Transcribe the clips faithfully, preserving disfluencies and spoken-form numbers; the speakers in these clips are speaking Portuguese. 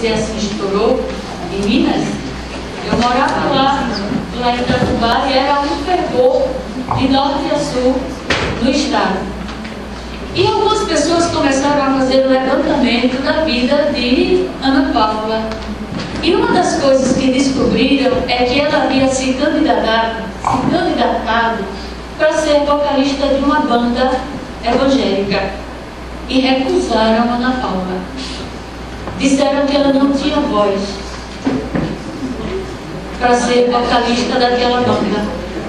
dizer assim, estourou em Minas, eu morava lá, lá em Itatubá, e era um fervor de norte a sul no estado. E algumas pessoas começaram a fazer o levantamento da vida de Ana Paula. E uma das coisas que descobriram é que ela havia se candidatado, se candidatado para ser vocalista de uma banda evangélica. E recusaram Ana Paula. Disseram que ela não tinha voz para ser vocalista daquela banda.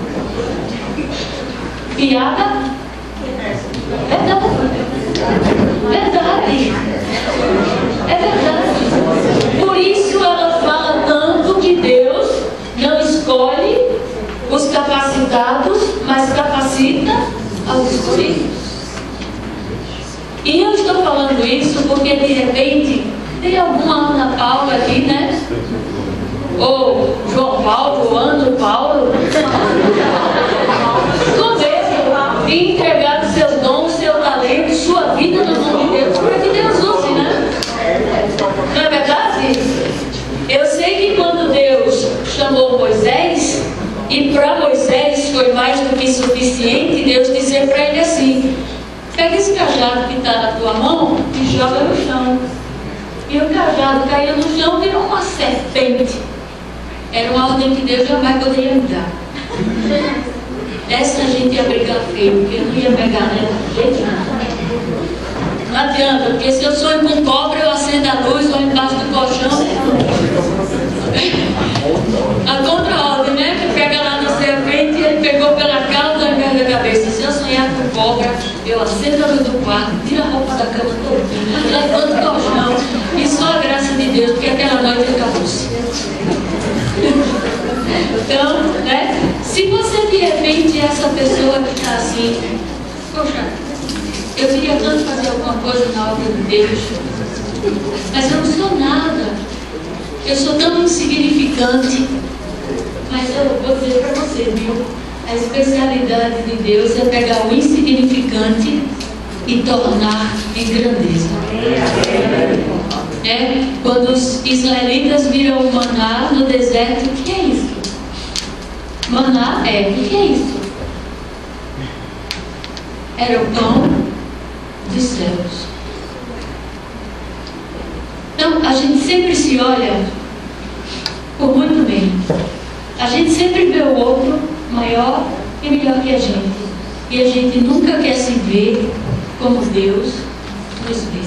Piada? Verdade. Verdade. É verdade. Por isso ela fala tanto que Deus não escolhe os capacitados, mas capacita aos escolhidos. E eu estou falando isso porque de repente tem alguma Ana Paula aqui, né? Ou João Paulo, ou Ano Paulo, com Deus, e entregar os seus dons, seu talento, sua vida no nome de Deus, para que Deus use, né? Não é verdade? Eu sei que quando Deus chamou Moisés, e para Moisés foi mais do que suficiente Deus dizer para ele assim: pega esse cajado que está na tua mão e joga no chão. E o cajado caiu no chão e virou uma serpente. Era uma ordem que Deus jamais poderia me dar. Essa a gente ia brigar feio, porque eu não ia pegar nela de jeito nenhum. Não adianta, porque se eu sonho com cobra, eu acendo a luz, ou embaixo do colchão. A contra-ordem, né? Que pega lá na serpente e ele pegou pela cauda ao invés da cabeça. Se eu sonhar com cobra, eu acendo a luz do quarto, tiro a roupa da cama toda, levanto o colchão e só a graça de Deus, porque aquela noite acabou-se. Então, né? Se você de repente é essa pessoa que está assim, poxa, eu queria tanto fazer alguma coisa na obra de Deus, mas eu não sou nada, eu sou tão insignificante. Mas eu vou dizer para você, viu? A especialidade de Deus é pegar o insignificante e tornar em grandeza. É, quando os israelitas viram o maná no deserto, o que é isso? Maná é, o que é isso? Era o pão dos céus. Então, a gente sempre se olha por muito menos. A gente sempre vê o outro maior e melhor que a gente. E a gente nunca quer se ver como Deus nos vê.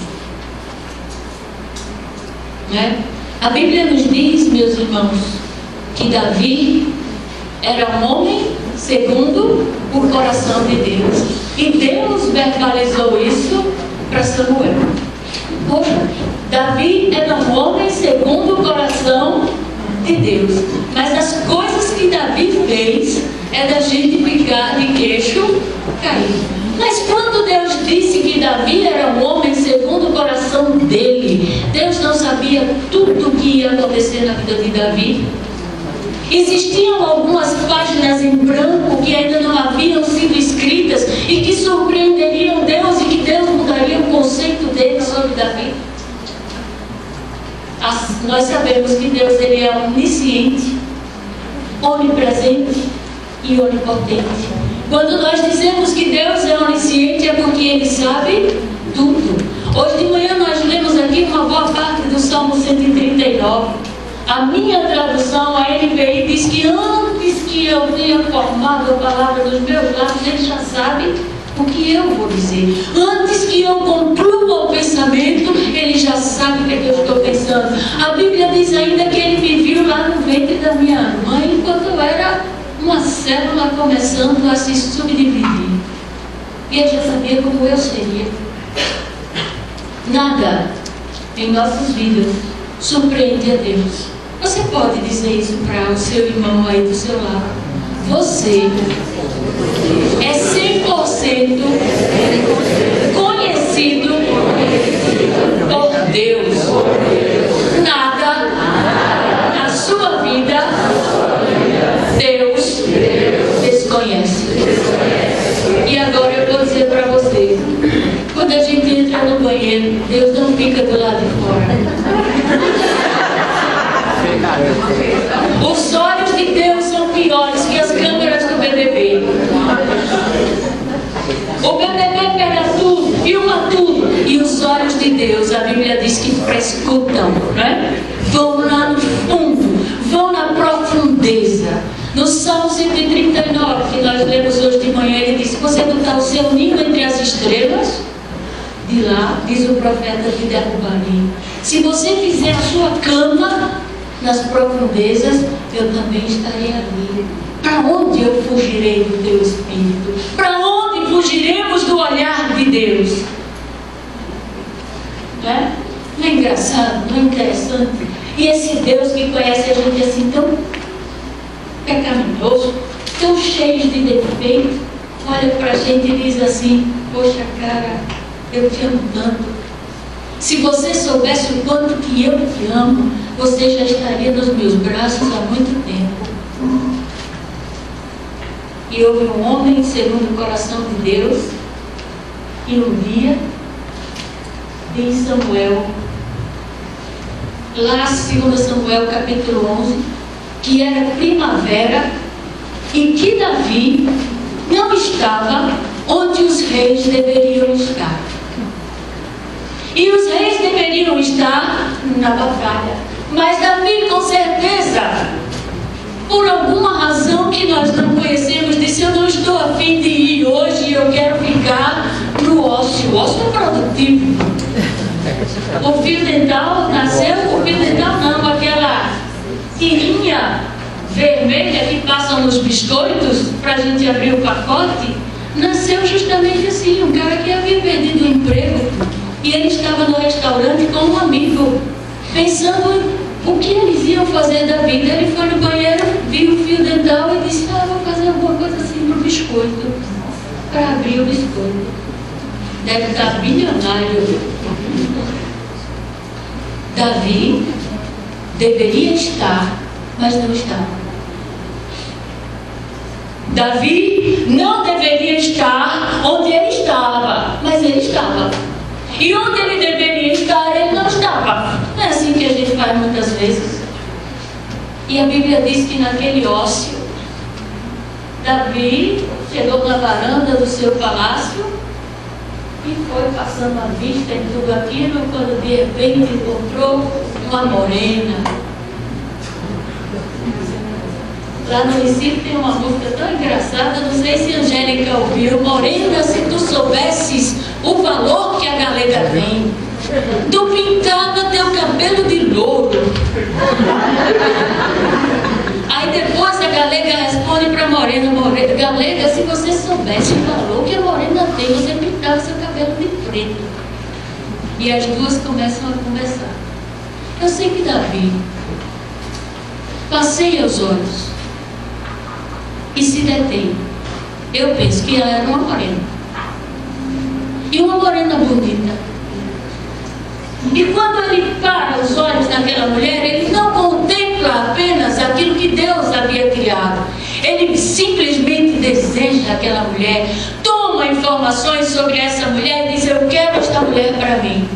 Né? A Bíblia nos diz, meus irmãos, que Davi era um homem segundo o coração de Deus. E Deus verbalizou isso para Samuel. Poxa, Davi era um homem segundo o coração de Deus. Mas as coisas que Davi fez é da gente ficar de queixo caído. Mas quando Deus disse que Davi era um homem segundo o coração dele, Deus não sabia tudo o que ia acontecer na vida de Davi? Existiam algumas páginas em branco que ainda não haviam sido escritas e que surpreenderiam Deus e que Deus mudaria o conceito dele sobre Davi? As, nós sabemos que Deus ele é onisciente, onipresente e onipotente. Quando nós dizemos que Deus é onisciente é porque Ele sabe tudo. Hoje de manhã nós lemos aqui uma boa parte do Salmo cento e trinta e nove. A minha tradução, a N V I, diz que antes que eu tenha formado a palavra dos meus lábios, Ele já sabe o que eu vou dizer. Antes que eu conclua o pensamento, Ele já sabe o que, é que eu estou pensando. A Bíblia diz ainda que Ele me viu lá no ventre da minha mãe, enquanto eu era uma célula começando a se subdividir. E Ele já sabia como eu seria. Nada em nossas vidas surpreende a Deus. Você pode dizer isso para o seu irmão aí do seu lado. Você é cem por cento conhecido por Deus. Nada na sua vida Deus desconhece. E agora eu vou dizer para você, quando a gente entra no banheiro, Deus não fica do lado de fora. filma tudo. E os olhos de Deus, a Bíblia diz que prescutam, né? Vão lá no fundo, vão na profundeza. No Salmo cento e trinta e nove, que nós lemos hoje de manhã, ele diz: você botar o seu ninho entre as estrelas, de lá, diz o profeta, te derrubarei. Se você fizer a sua cama nas profundezas, eu também estarei ali. Para onde eu fugirei do teu Espírito? Para onde fugiremos do olhar de Deus? Não é? Não é engraçado? Não é interessante? E esse Deus que conhece a gente assim tão pecaminoso, tão cheio de defeito, olha para a gente e diz assim: poxa, cara, eu te amo tanto. Se você soubesse o quanto que eu te amo, você já estaria nos meus braços há muito tempo. E houve um homem segundo o coração de Deus, e um dia, diz Samuel, lá segundo Samuel capítulo onze, que era primavera e que Davi não estava onde os reis deveriam estar. E os reis deveriam estar na batalha. Mas Davi, com certeza, por alguma razão que nós não conhecemos, disse: eu não estou a fim de ir hoje, eu quero ficar no ócio. O ócio é produtivo. O fio dental nasceu, o fio dental não, aquela tirinha vermelha que passam nos biscoitos para a gente abrir o pacote, nasceu justamente assim. Um cara que havia perdido o emprego e ele estava no restaurante com um amigo, pensando o que eles iam fazer da vida. Ele foi no banheiro, viu o fio dental e disse: ah, vou fazer alguma coisa assim para o biscoito, para abrir o biscoito. Deve estar bilionário. Davi deveria estar, mas não estava. Davi não deveria estar onde ele estava, mas ele estava. E onde ele deveria estar, ele não estava. Não é assim que a gente faz muitas vezes. E a Bíblia diz que naquele ócio, Davi chegou na varanda do seu palácio e foi passando a vista em tudo aquilo, quando de repente encontrou uma morena. Lá no Recife tem uma música tão engraçada, não sei se a Angélica ouviu: morena, se tu soubesses o valor que a galega tem, tu pintava teu cabelo de louro. Aí depois a galega responde para a morena: morena, galega, se você soubesse o valor que a morena tem, você pintava seu cabelo de preto. E as duas começam a conversar. Eu sei que Davi passeia os olhos e se detém. Eu penso que ela era uma morena, e uma morena bonita. E quando ele para os olhos naquela mulher, ele não contempla apenas aquilo que Deus havia criado. Ele simplesmente deseja aquela mulher, toma informações sobre essa mulher e diz: eu quero esta mulher para mim.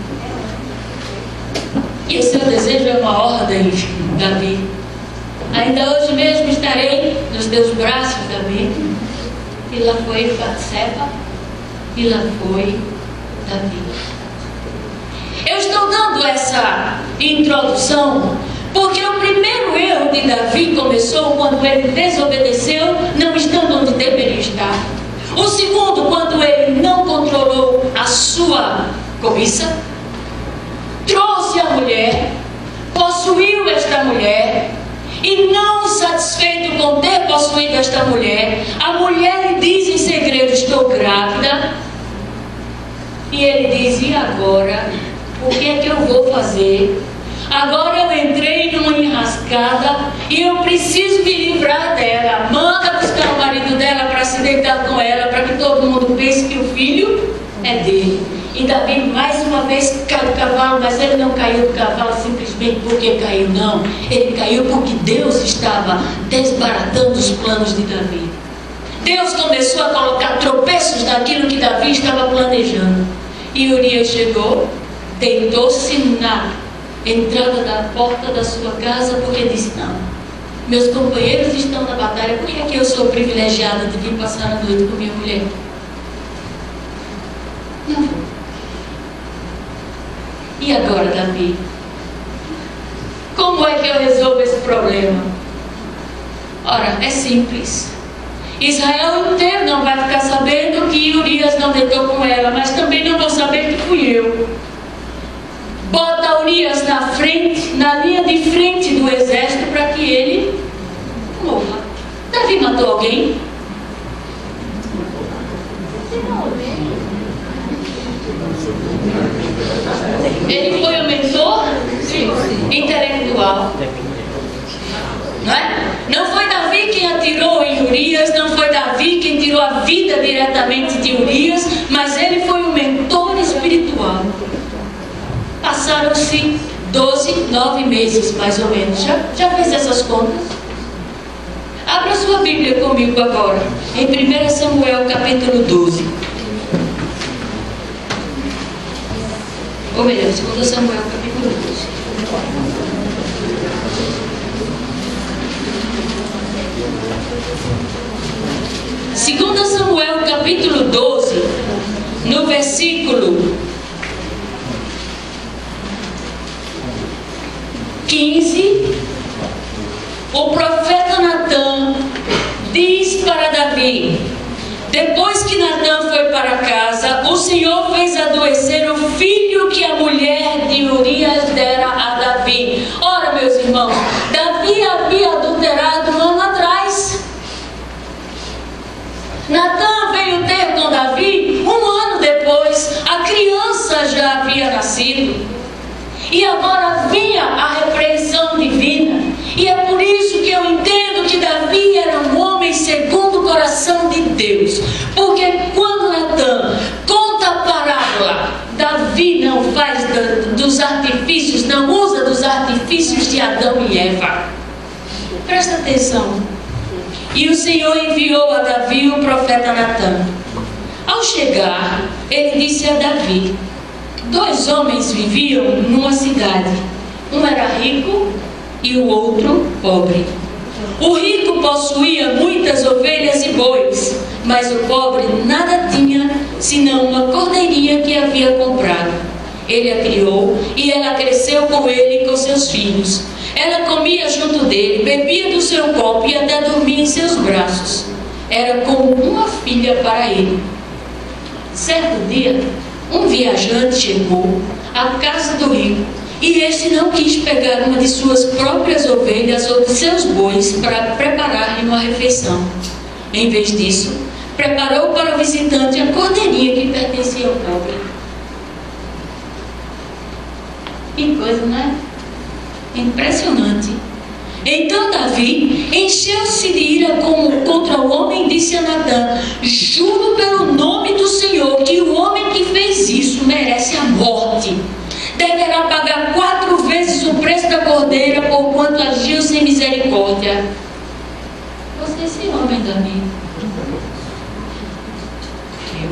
E o seu desejo é uma ordem, Davi. Ainda hoje mesmo estarei nos teus braços, Davi. E lá foi Batseba, e lá foi Davi. Eu estou dando essa introdução porque o primeiro erro de Davi começou quando ele desobedeceu, não estando onde deveria estar. O segundo, quando ele não controlou a sua cobiça, trouxe a mulher, possuiu esta mulher, e não satisfeito com ter possuído esta mulher, a mulher lhe diz em segredo: estou grávida. E ele diz: e agora? O que é que eu vou fazer? Agora eu entrei numa enrascada e eu preciso me livrar dela. Manda buscar o marido dela para se deitar com ela, para que todo mundo pense que o filho é dele. E Davi mais uma vez cai do cavalo, mas ele não caiu do cavalo simplesmente porque caiu, não. Ele caiu porque Deus estava desbaratando os planos de Davi. Deus começou a colocar tropeços naquilo que Davi estava planejando. E Urias chegou, deitou-se na entrada da porta da sua casa, porque disse: não, meus companheiros estão na batalha, por que é que eu sou privilegiada de vir passar a noite com minha mulher? Não vou. E agora, Davi? Como é que eu resolvo esse problema? Ora, é simples. Israel inteiro não vai ficar sabendo que Urias não deitou com ela, mas também não vão saber que fui eu. Bota Urias na frente, na linha de frente do exército, para que ele morra. Davi matou alguém? Ele foi o mentor intelectual, não é? Não foi Davi quem atirou em Urias, não foi Davi quem tirou a vida diretamente de Urias, mas ele foi o mentor espiritual. Passaram-se doze, nove meses mais ou menos. Já, já fez essas contas? Abra sua Bíblia comigo agora, em primeiro Samuel capítulo doze. Ou melhor, segundo Samuel capítulo doze. segundo Samuel capítulo doze, no versículo quinze, o profeta Natã diz para Davi: depois que Natã foi para casa, o Senhor fez adoecer o filho que a mulher de Urias dera a Davi. Ora, meus irmãos, Davi havia adulterado um ano atrás. Natã veio ter com Davi um ano depois. A criança já havia nascido. E agora vinha a repreensão divina. E é por isso que eu entendo que Davi era um homem segundo o coração de Deus. Porque quando Natã conta a parábola, Davi não faz dos artifícios, não usa dos artifícios de Adão e Eva. Presta atenção. E o Senhor enviou a Davi o profeta Natã. Ao chegar, ele disse a Davi: dois homens viviam numa cidade. Um era rico e o outro pobre. O rico possuía muitas ovelhas e bois, mas o pobre nada tinha senão uma cordeirinha que havia comprado. Ele a criou e ela cresceu com ele e com seus filhos. Ela comia junto dele, bebia do seu copo e até dormia em seus braços. Era como uma filha para ele. Certo dia, um viajante chegou à casa do rico e este não quis pegar uma de suas próprias ovelhas ou de seus bois para preparar-lhe uma refeição. Em vez disso, preparou para o visitante a cordeirinha que pertencia ao pobre. Que coisa, não é? Impressionante. Então Davi encheu-se de ira contra o homem e disse a Natã: juro pelo nome do Senhor que o homem que fez isso merece a morte. Deverá pagar quatro vezes o preço da cordeira por quanto agiu sem misericórdia. Você é esse homem, Davi? Eu?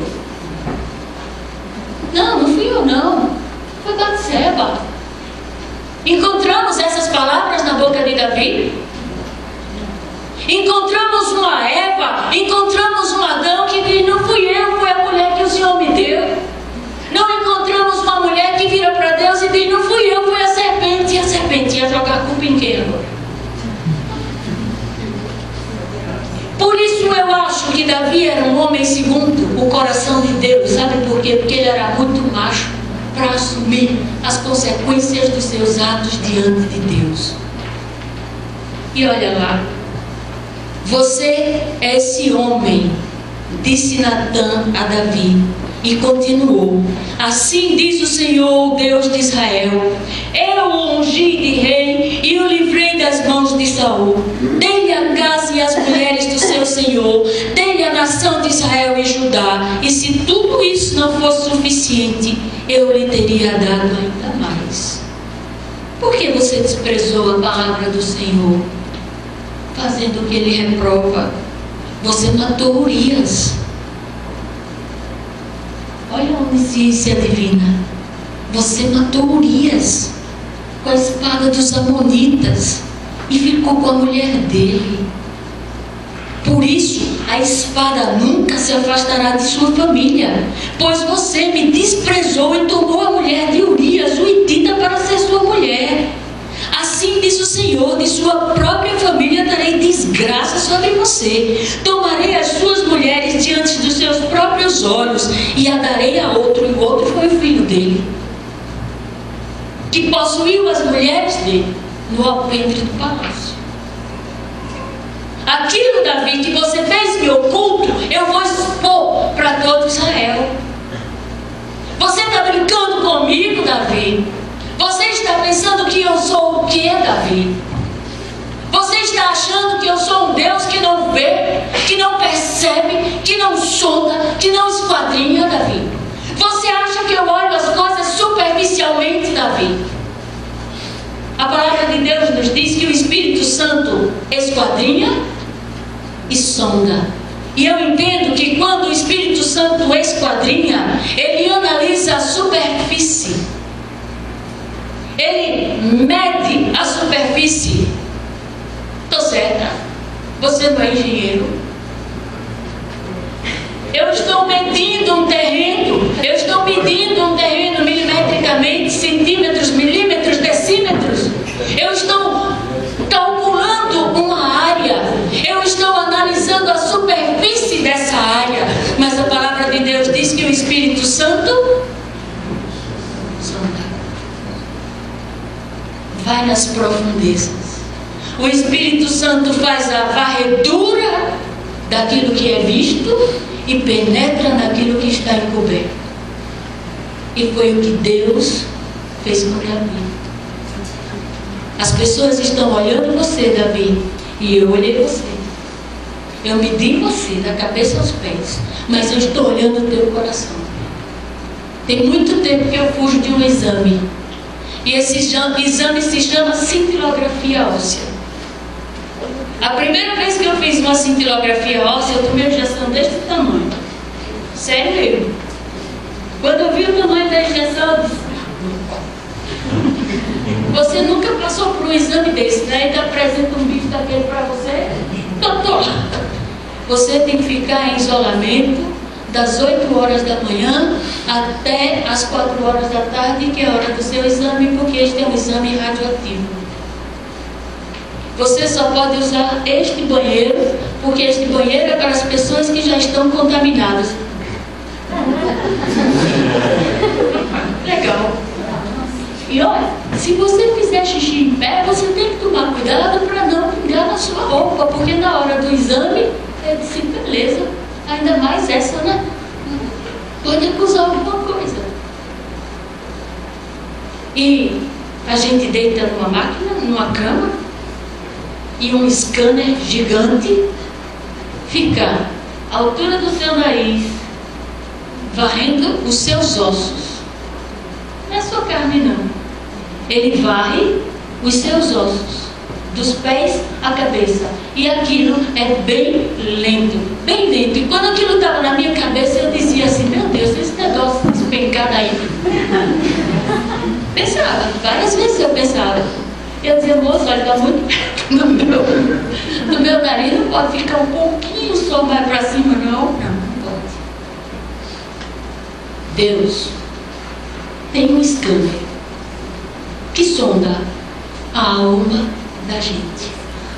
Não, não fui eu não. Foi Batseba. Encontramos essas palavras na boca de Davi? Encontramos uma Eva, encontramos um Adão que diz: não fui eu, foi a mulher que o Senhor me deu. Não encontramos uma mulher que vira para Deus e diz: não fui eu, foi a serpente. E a serpente ia jogar a culpa em quem agora? Por isso eu acho que Davi era um homem segundo o coração de Deus. Sabe por quê? Porque ele era muito macho para assumir as consequências dos seus atos diante de Deus. E olha lá, você é esse homem, disse Natã a Davi, e continuou: assim diz o Senhor, o Deus de Israel: eu o ungi de rei e o livrei das mãos de Saul. Dei-lhe a casa e as mulheres do seu Senhor, dei-lhe a nação de Israel e Judá. E se tudo isso não fosse suficiente, eu lhe teria dado ainda mais. Por que você desprezou a palavra do Senhor, fazendo o que ele reprova? Você matou Urias. Olha a onisciência divina. Você matou Urias com a espada dos amonitas e ficou com a mulher dele. Por isso, a espada nunca se afastará de sua família, pois você me desprezou e tomou a mulher de Urias, o hitita, para ser sua mulher. Assim diz o Senhor: de sua própria família darei desgraça sobre você. Tomarei as suas mulheres diante dos seus próprios olhos e a darei a outro, e o outro foi o filho dele, que possuiu as mulheres dele no alpendre do palácio. Aquilo, Davi, que você fez em oculto, eu vou expor para todo Israel. Você está brincando comigo, Davi? Você está pensando que eu sou o que, Davi? Você está achando que eu sou um Deus que não vê, que não percebe, que não sonda, que não esquadrinha, Davi? Você acha que eu olho as coisas superficialmente, Davi? A palavra de Deus nos diz que o Espírito Santo esquadrinha e sonda. E eu entendo que quando o Espírito Santo esquadrinha, ele analisa a superfície. Ele mede a superfície. Estou certa? Você não é engenheiro? Eu estou medindo um terreno. Eu estou medindo um terreno milimetricamente, centímetros, milímetros, decímetros. Eu estou calculando uma área. Eu estou analisando a superfície dessa área. Mas a palavra de Deus diz que o Espírito Santo sonda. Vai nas profundezas. O Espírito Santo faz a varredura daquilo que é visto e penetra naquilo que está encoberto. E foi o que Deus fez com Davi. As pessoas estão olhando você, Davi, e eu olhei você. Eu medi você da cabeça aos pés, mas eu estou olhando o teu coração. Tem muito tempo que eu fujo de um exame, e esse exame se chama cintilografia óssea. A primeira vez que eu fiz uma cintilografia óssea, eu tomei uma injeção desse tamanho. Sério mesmo. Quando eu vi o tamanho da injeção, eu disse: você nunca passou por um exame desse, né? Ainda apresenta um bicho daquele para você? Doutor, você tem que ficar em isolamento das oito horas da manhã até as quatro horas da tarde, que é a hora do seu exame, porque este é um exame radioativo. Você só pode usar este banheiro, porque este banheiro é para as pessoas que já estão contaminadas. Legal. E olha, se você fizer xixi em pé, você tem que tomar cuidado para não pingar na sua roupa, porque na hora do exame, eu disse: beleza, ainda mais essa, né? Pode acusar alguma coisa. E a gente deita numa máquina, numa cama, e um scanner gigante fica à altura do seu nariz, varrendo os seus ossos. Não é sua carne, não. Ele varre os seus ossos, dos pés à cabeça. E aquilo é bem lento, bem lento. E quando aquilo estava na minha cabeça, eu dizia assim: meu Deus, esse negócio despencado aí. Pensava, várias vezes eu pensava. Eu dizia: moço, olha, está muito perto do meu, do meu nariz, não pode ficar um pouquinho só mais para cima, não? Não, não pode. Deus tem um scanner que sonda a alma da gente.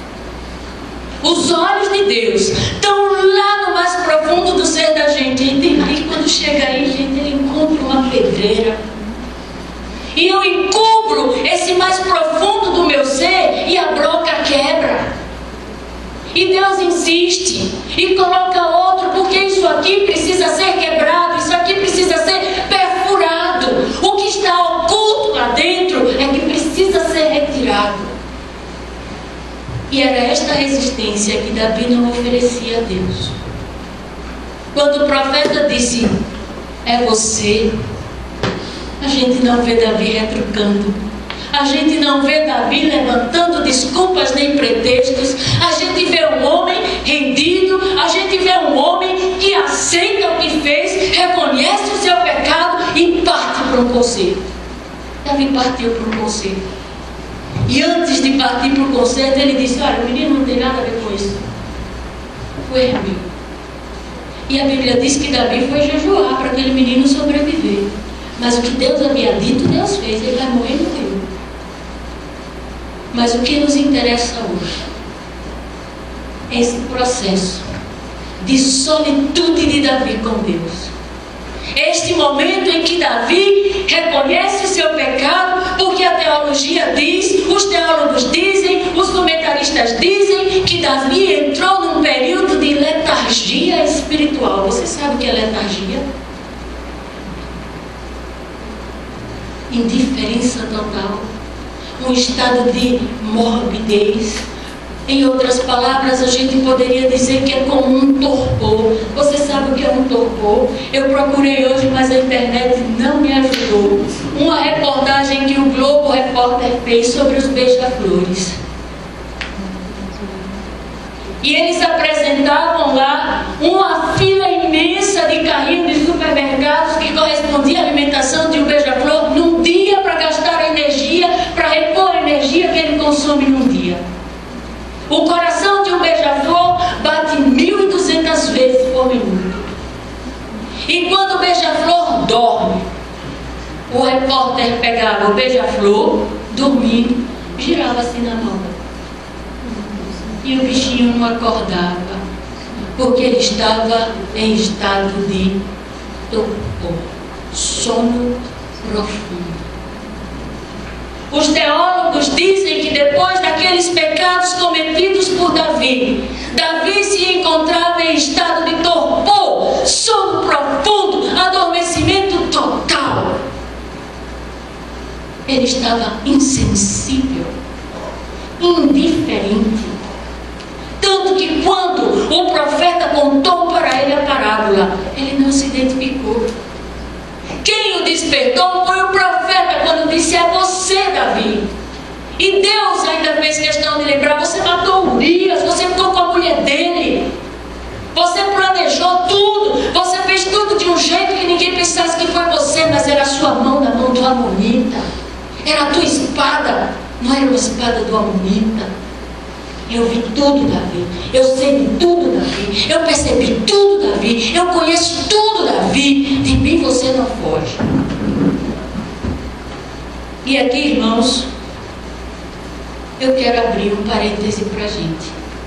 Os olhos de Deus estão lá no mais profundo do ser da gente. E aí, quando chega aí, gente, ele encontra uma pedreira. E eu encubro esse mais profundo do meu ser e a broca quebra. E Deus insiste e coloca outro, porque isso aqui precisa ser quebrado, isso aqui precisa ser perfurado. O que está oculto lá dentro é que precisa ser retirado. E era esta resistência que Davi não oferecia a Deus. Quando o profeta disse: é você, a gente não vê Davi retrucando. A gente não vê Davi levantando desculpas nem pretextos. A gente vê um homem rendido. A gente vê um homem que aceita o que fez, reconhece o seu pecado e parte para um conserto. Davi partiu para um conserto. E antes de partir para o conserto, ele disse: olha, o menino não tem nada a ver com isso. O erro é meu. E a Bíblia diz que Davi foi jejuar para aquele menino sobreviver. Mas o que Deus havia dito, Deus fez. Ele vai morrer e morreu. Mas o que nos interessa hoje é esse processo de solitude de Davi com Deus. Este momento em que Davi reconhece o seu pecado, porque a teologia diz, os teólogos dizem, os comentaristas dizem que Davi entrou num período de letargia espiritual. Você sabe o que é letargia? Indiferença total, um estado de morbidez. Em outras palavras, a gente poderia dizer que é como um torpor. Você sabe o que é um torpor? Eu procurei hoje, mas a internet não me ajudou. Uma reportagem que o Globo Repórter fez sobre os beija-flores. E eles apresentavam lá uma fila imensa de carrinhos de supermercados que correspondia à alimentação de um beija-flor num dia, para gastar energia, para repor a energia que ele consome num dia. O coração de um beija-flor bate mil e duzentas vezes por minuto. E quando o beija-flor dorme, o repórter pegava o beija-flor, dormindo, girava assim na mão. E o bichinho não acordava, porque ele estava em estado de torpor, sono profundo. Os teólogos dizem que depois daqueles pecados cometidos por Davi, Davi se encontrava em estado de torpor, sono profundo, adormecimento total. Ele estava insensível, indiferente. Tanto que quando o profeta contou para ele a parábola, ele não se identificou. Quem o despertou foi o profeta, quando disse: é você, Davi. E Deus ainda fez questão de lembrar: você matou Urias, você ficou com a mulher dele, você planejou tudo, você fez tudo de um jeito que ninguém pensasse que foi você, mas era a sua mão na mão do amonita, era a tua espada, não era uma espada do amonita. Eu vi tudo, Davi. Eu sei de tudo, Davi. Eu percebi tudo, Davi. Eu conheço tudo, Davi. De mim você não foge. E aqui, irmãos, eu quero abrir um parêntese para a gente.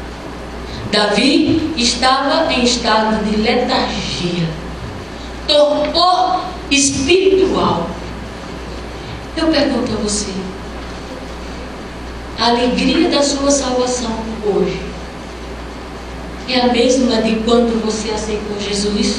Davi estava em estado de letargia, torpor espiritual. Eu pergunto a você: a alegria da sua salvação hoje é a mesma de quando você aceitou Jesus?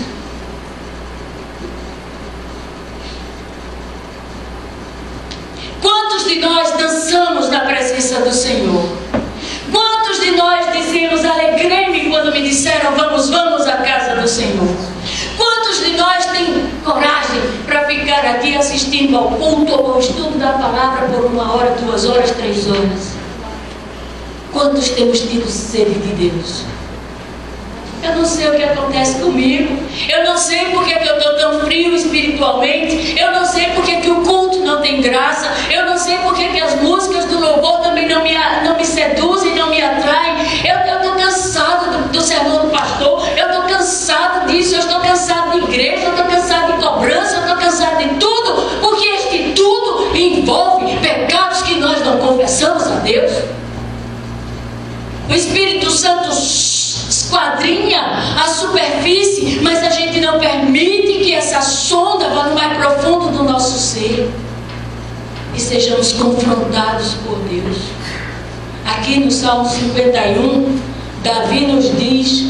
Quantos de nós dançamos na presença do Senhor? Quantos de nós dizemos: alegrei-me quando me disseram vamos, vamos à casa do Senhor? Quantos de nós têm coragem para ficar aqui assistindo ao culto ou ao estudo da palavra por uma hora, duas horas, três horas? Quantos temos tido sede de Deus? Eu não sei o que acontece comigo. Eu não sei porque que eu estou tão frio espiritualmente. Eu não sei porque que o culto não tem graça. Eu não sei porque que as músicas do louvor também não me, não me seduzem, não me atraem. Eu estou cansado do, do sermão do pastor. Eu estou cansado disso. Eu estou cansado de igreja. Eu estou cansado de cobrança. Eu estou cansado de tudo. Porque este tudo envolve pecados que nós não confessamos a Deus. O Espírito Santo esquadrinha a superfície, mas a gente não permite que essa sonda vá no mais profundo do nosso ser e sejamos confrontados por Deus. Aqui no Salmo cinquenta e um, Davi nos diz: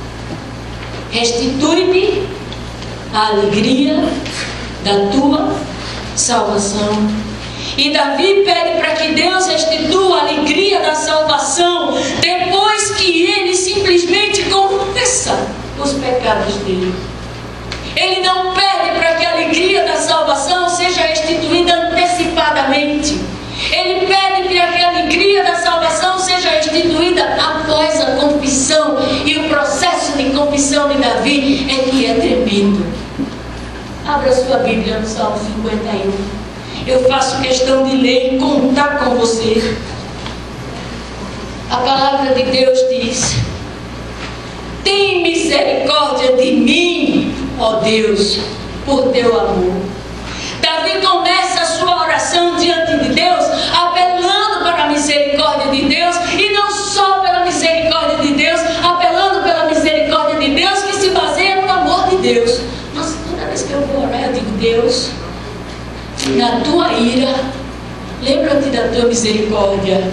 restitui-me a alegria da tua salvação. E Davi pede para que Deus restitua a alegria da salvação depois que ele simplesmente confessa os pecados dele. Ele não pede para que a alegria da salvação seja restituída antecipadamente. Ele pede para que a alegria da salvação seja restituída após a confissão. E o processo de confissão de Davi é que é tremendo. Abra sua Bíblia no Salmo cinquenta e um. Eu faço questão de ler e contar com você. A palavra de Deus diz: tem misericórdia de mim, ó Deus, por teu amor. Davi começa a sua oração diante de Deus, apelando para a misericórdia de Deus, e não só pela misericórdia de Deus, apelando pela misericórdia de Deus, que se baseia no amor de Deus. Mas toda vez que eu vou orar, eu digo: Deus, na tua ira, lembra-te da tua misericórdia.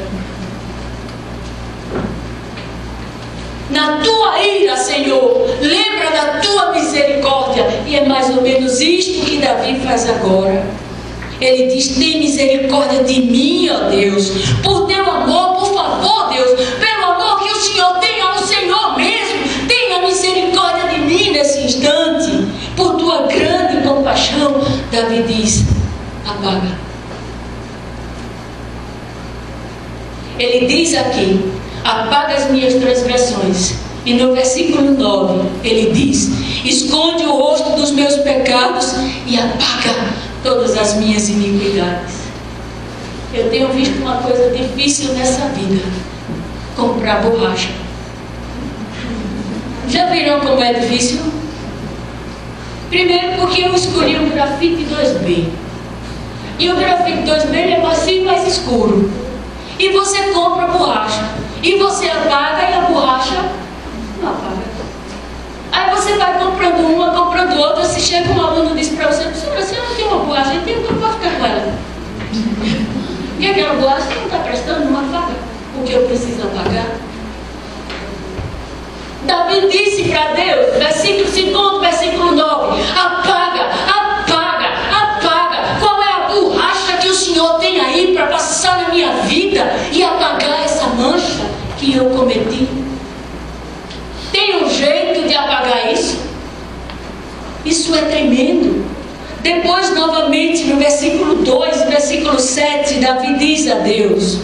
Na tua ira, Senhor, lembra da tua misericórdia. E é mais ou menos isto que Davi faz agora. Ele diz: tem misericórdia de mim, ó Deus, por teu amor, por favor, Deus, pelo amor que o Senhor tem ao Senhor mesmo, tenha misericórdia de mim nesse instante, por tua grande compaixão. Davi diz: apaga. Ele diz aqui: apaga as minhas transgressões. E no versículo nove ele diz: esconde o rosto dos meus pecados e apaga todas as minhas iniquidades. Eu tenho visto uma coisa difícil nessa vida: comprar borracha. Já viram como é difícil? Primeiro porque eu escolhi o grafite dois B, e o grafite dois B ele é macio e mais escuro, e você compra borracha, e você apaga, e a borracha não apaga. Aí você vai comprando uma, comprando outra. Se chega um aluno e diz para você: professora, você não tem uma borracha, tem, então pode ficar com ela. E aquela borracha não está prestando, não apaga o que eu preciso apagar. Davi disse para Deus, versículo segundo, versículo nove: apaga, apaga, apaga. Qual é a borracha que o Senhor tem aí para passar na minha vida e apagar essa mancha que eu cometi? Tem um jeito de apagar isso? Isso é tremendo. Depois, novamente, no versículo dois, versículo sete, Davi diz a Deus: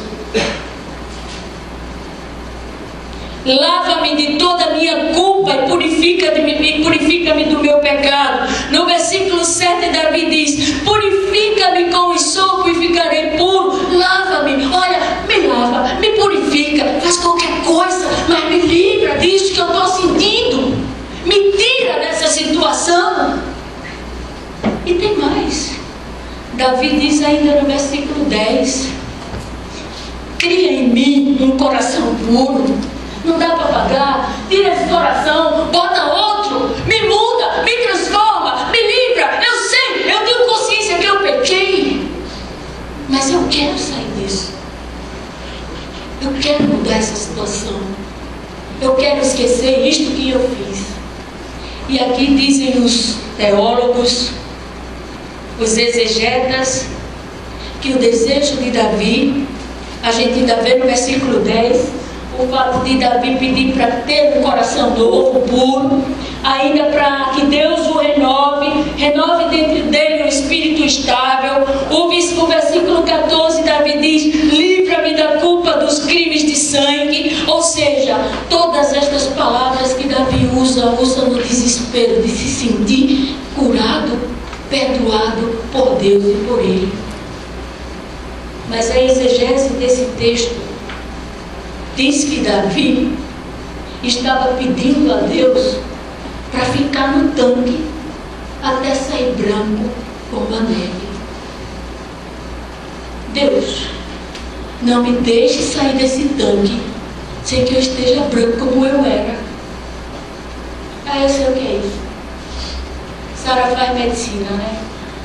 lava-me de toda a minha culpa e purifica-me purifica-me do meu pecado. No versículo sete, Davi diz: purifica-me com hisopo e ficarei puro. Lava-me, olha, me lava, me purifica, faz qualquer coisa, mas me livra disso que eu estou sentindo. Me tira dessa situação. E tem mais. Davi diz ainda no versículo dez: cria em mim um coração puro. Não dá para pagar, tira esse coração, bota outro, me muda, me transforma, me livra. Eu sei, eu tenho consciência que eu pequei, mas eu quero sair disso. Eu quero mudar essa situação. Eu quero esquecer isto que eu fiz. E aqui dizem os teólogos, os exegetas, que o desejo de Davi, a gente ainda vê no versículo dez, o fato de Davi pedir para ter um coração novo, puro, ainda para que Deus o renove, renove dentro dele um espírito estável. O versículo catorze, Davi diz: livra-me da culpa dos crimes de sangue. Ou seja, todas estas palavras que Davi usa, usa no desespero de se sentir curado, perdoado por Deus e por ele. Mas a exegese desse texto diz que Davi estava pedindo a Deus para ficar no tanque até sair branco como a neve. Deus, não me deixe sair desse tanque sem que eu esteja branco como eu era. Ah, eu sei o que é isso. Sara faz medicina, né?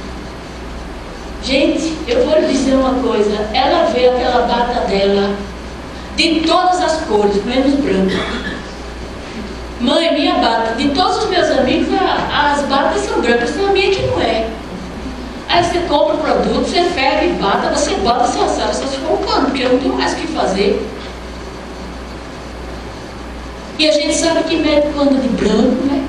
Gente, eu vou lhe dizer uma coisa. Ela vê aquela bata dela de todas as cores, menos branco. Mãe, minha bata, de todos os meus amigos, as batas são brancas, só a minha que não é. Aí você compra o produto, você ferve bata, você bota, você assara, só se for um pano, porque eu não tenho mais o que fazer. E a gente sabe que médico anda de branco, né?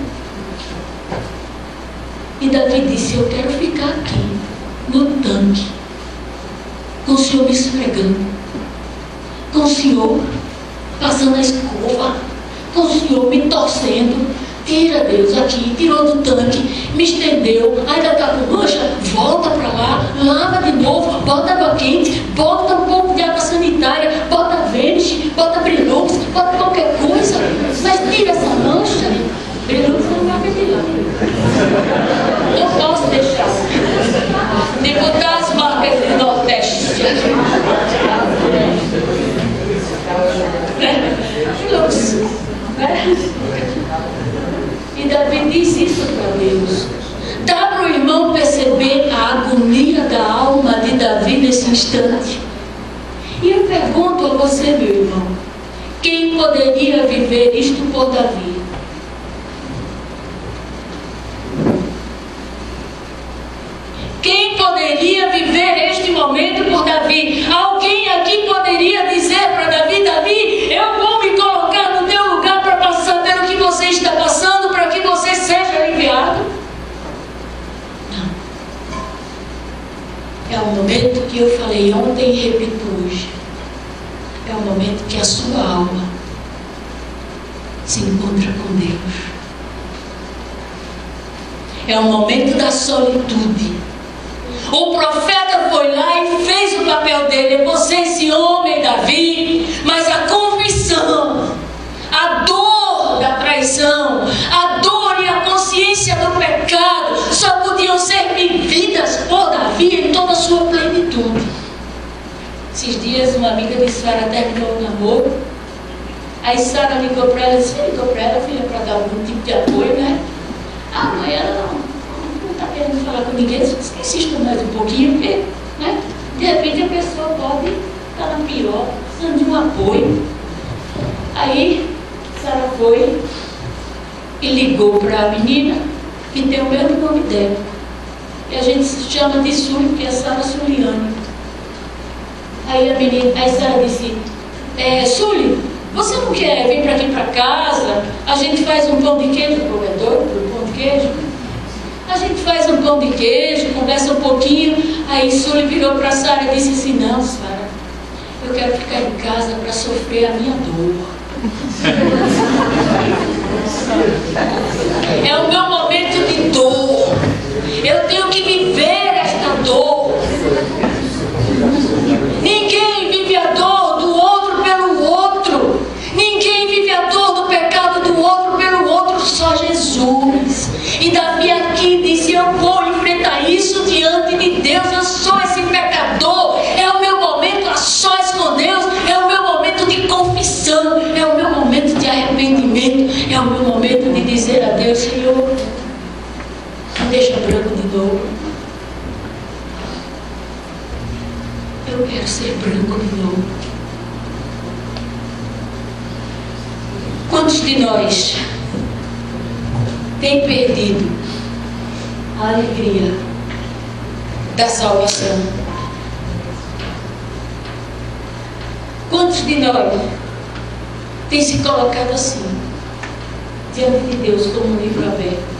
E Davi disse: eu quero ficar aqui, no tanque, com o Senhor me esfregando, com o Senhor passando a escova, com o Senhor me torcendo. Tira, Deus, aqui, tirou do tanque, me estendeu, ainda está com mancha, volta para lá, lava de novo, bota água quente, bota um pouco de água sanitária, bota Vênus, bota Brilux, bota qualquer coisa, mas tira essa mancha. pergunto a você, meu irmão, quem poderia viver isto por Davi? Quem poderia viver este momento por Davi? Alguém aqui poderia dizer para Davi: Davi, eu vou me colocar no teu lugar para passar pelo que você está passando, para que você seja aliviado? Não. É o momento que eu falei ontem e repito hoje. É o momento que a sua alma se encontra com Deus. É o momento da solitude. O profeta foi lá e fez o papel dele. Você, esse homem, Davi, mas a confissão, a dor da traição, a dor e a consciência do pecado só podiam ser vividas por Davi em toda a sua plenitude. Esses dias uma amiga de Sara terminou o namoro. Aí Sara ligou para ela e disse, ligou para ela, filha, para dar algum tipo de apoio, né? Ah, mãe, ela não está querendo falar com ninguém, insista mais um pouquinho, porque, né, de repente a pessoa pode estar na pior, precisando de um apoio. Aí Sara foi e ligou para a menina, que tem o mesmo nome dela, e a gente se chama de Sul, que é Sara Suliana. Aí a menina, aí Sara disse, é, Sul, você não quer vir para aqui para casa? A gente faz um pão de queijo, provedor, um pão de queijo. A gente faz um pão de queijo, conversa um pouquinho. Aí Sully virou para Sara e disse assim, não, Sara, eu quero ficar em casa para sofrer a minha dor. É o meu momento de dor. Eu tenho que viver esta dor. Ninguém vive a dor do outro pelo outro. Ninguém vive a dor do pecado do outro pelo outro, só Jesus. E Davi aqui disse, eu vou enfrentar isso diante de Deus. Eu sou esse pecador. É o meu momento a sós com Deus. É o meu momento de confissão. É o meu momento de arrependimento. É o meu momento de dizer a Deus, Senhor, me deixa branco de novo. Eu quero ser branco de novo. Quantos de nós tem perdido a alegria da salvação? Quantos de nós tem se colocado assim diante de Deus como um livro aberto?